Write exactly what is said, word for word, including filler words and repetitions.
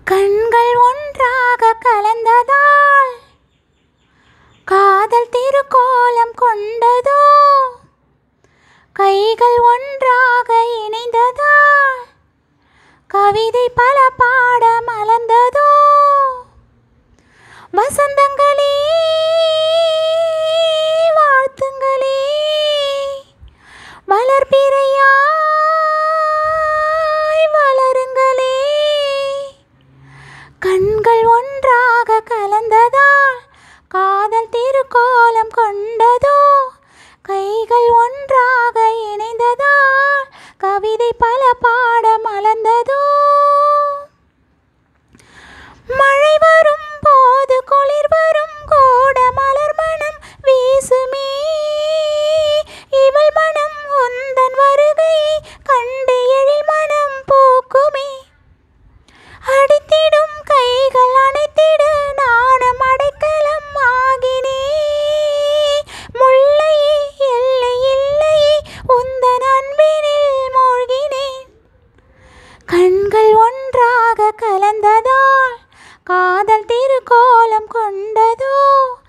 கண்கள் ஒன்றாக கலந்ததால் காதல் திருக்கோலம் கொண்டதோ, கைகள் ஒன்றாக இணைந்ததால் கவிதை பல பாட மலர்ந்ததோ. வசந்தங்களே வாழ்த்துங்களே, வளர்பிறையாய் வளருங்களே. கண்கள் ஒன்றாக கலந்ததால் காதல் திருக்கோலம் கொண்டதோ, கைகள் ஒன்றாக இணைந்ததால் கவிதை பல பாட மலர்ந்ததோ. மழை வரும் போது குளிர் வரும் கூட மலர் மனம் வீசுமே, இவள் மனம் உந்தன் வருகையை கண்டு எழில் மனம் போக்குமே. அடித்திடும் கைகள் அணைத்திட நானும் அடைக்கலம் ஆகினே, முல்லையே எல்லை இல்லையே உந்தன் அன்பினில் மூழ்கினேன். கண்கள் ஒன்றாக கலந்ததால் காதல் திருக்கோலம் கொண்டதோ,